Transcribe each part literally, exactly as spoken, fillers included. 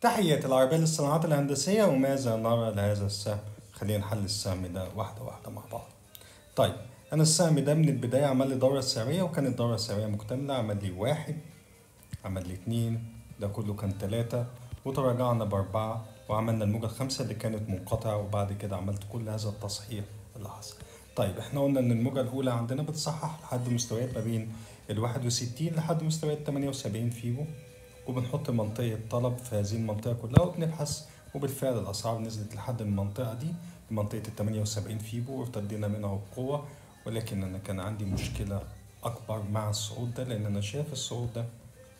تحية العربية للصناعات الهندسية، وماذا نرى لهذا السهم؟ خلينا نحل السهم ده واحدة واحدة مع بعض. طيب، أنا السهم ده من البداية عمل لي دورة سعرية، وكانت الدورة السعرية مكتملة. عمل لي واحد، عمل لي اتنين، ده كله كان تلاتة، وتراجعنا بأربعة، وعملنا الموجة الخامسة اللي كانت منقطعة، وبعد كده عملت كل هذا التصحيح اللي حصل. طيب، احنا قلنا إن الموجة الأولى عندنا بتصحح لحد مستويات ما بين الواحد وستين لحد مستويات تمانية وسبعين فيبو، وبنحط منطقة طلب في هذه المنطقة كلها وبنبحث، وبالفعل الأسعار نزلت لحد المنطقة دي، منطقة التمانية وسبعين فيبو، وارتدينا منها بقوة. ولكن أنا كان عندي مشكلة أكبر مع الصعود ده، لأن أنا شايف الصعود ده،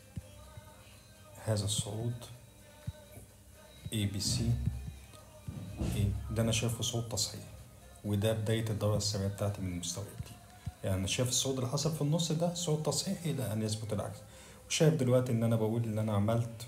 هذا الصعود A B C A ده أنا شايفه صعود تصحيح، وده بداية الدورة السريعة بتاعتي من المستويات دي. يعني أنا شايف الصعود اللي حصل في النص ده صعود تصحيحي إلى أن يثبت العكس. وشايف دلوقتي إن أنا بقول إن أنا عملت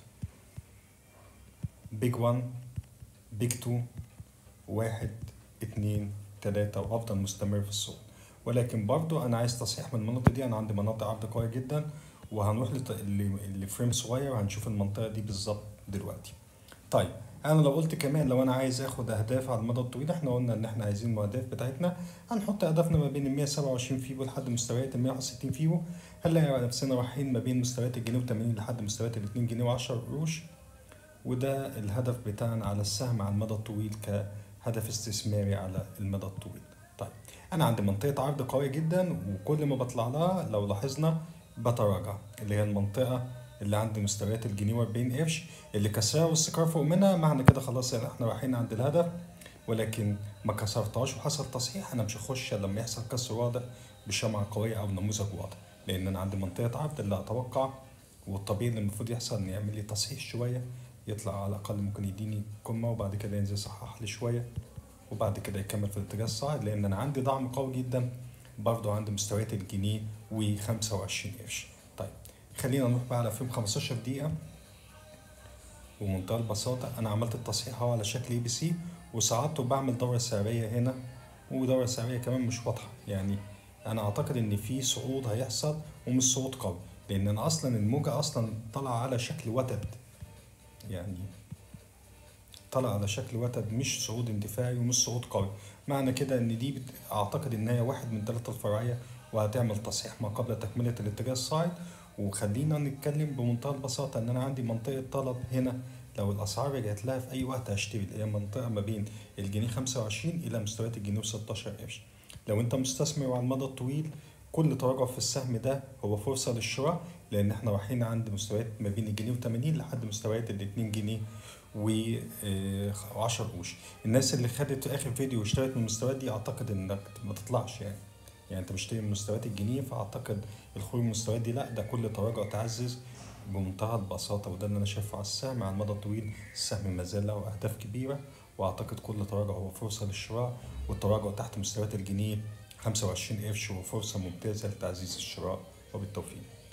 بيج وان، بيج تو، واحد، اتنين، تلاتة، وأفضل مستمر في الصعود. ولكن برضو أنا عايز تصحيح من المناطق دي. أنا عندي مناطق عرض قوية جدا، وهنروح لفريم صغير وهنشوف المنطقة دي بالظبط دلوقتي. طيب، انا لو قلت كمان لو انا عايز اخد اهداف على المدى الطويل، احنا قلنا ان احنا عايزين الاهداف بتاعتنا هنحط اهدافنا ما بين ال مية وسبعة وعشرين فيبو لحد مستويات ال مية وواحد وستين فيبو. هنلاقي نفسنا رايحين ما بين مستويات الجنيه وتمانين لحد مستويات ال اتنين جنيه وعشرة قروش، وده الهدف بتاعنا على السهم على المدى الطويل كهدف استثماري على المدى الطويل. طيب، انا عندي منطقة عرض قوية جدا، وكل ما بطلع لها لو لاحظنا بتراجع، اللي هي المنطقة اللي عند مستويات الجنيه واربعين قرش، اللي كسرها واستقرار فوق منها. معنى كده خلاص يعني احنا رايحين عند الهدف، ولكن ما كسرتهاش وحصل تصحيح. انا مش هخش لما يحصل كسر واضح بشمعة قوية او نموذج واضح، لان انا عندي منطقة عرض اللي اتوقع والطبيعي اللي المفروض يحصل ان يعمل لي تصحيح شوية، يطلع على الاقل ممكن يديني قمة، وبعد كده ينزل يصحح لي شوية، وبعد كده يكمل في الاتجاه الصاعد، لان انا عندي دعم قوي جدا برضو عند مستويات الجنيه وخمسة وعشرين قرش. طيب، خلينا نروح بقى على فيلم خمستاشر دقيقة. بمنتهى البساطة أنا عملت التصحيح أهو على شكل اي بي سي، وصعدت وبعمل دورة سعرية هنا، ودورة سعرية كمان مش واضحة. يعني أنا أعتقد إن في صعود هيحصل ومش صعود قوي، لأن أنا أصلا الموجة أصلا طالعة على شكل وتد، يعني طالعة على شكل وتد، مش صعود اندفاعي ومش صعود قوي. معنى كده إن دي بت... أعتقد إن هي واحد من ثلاثة الفرعية، وهتعمل تصحيح ما قبل تكملة الاتجاه الصاعد. وخلينا نتكلم بمنتهى البساطة إن أنا عندي منطقة طلب هنا، لو الأسعار رجعت لها في أي وقت هشتري، اللي هي منطقة ما بين الجنيه خمسة وعشرين إلى مستويات الجنيه وستاشر قرش. لو أنت مستثمر على المدى الطويل، كل تراجع في السهم ده هو فرصة للشراء، لأن احنا رايحين عند مستويات ما بين الجنيه وتمانين لحد مستويات الاتنين جنيه وعشرة قروش. الناس اللي خدت في آخر فيديو واشترت من المستويات دي أعتقد إنك ما تطلعش، يعني يعني انت مشتري من مستويات الجنيه، فاعتقد الخروج من المستويات دي لا، ده كل تراجع تعزز بمنتهى البساطه. وده اللي انا شايفه على السهم على المدى الطويل. السهم ما زال له اهداف كبيره، واعتقد كل تراجع هو فرصه للشراء، والتراجع تحت مستويات الجنيه خمسة وعشرين قرش هو فرصه ممتازه لتعزيز الشراء. وبالتوفيق.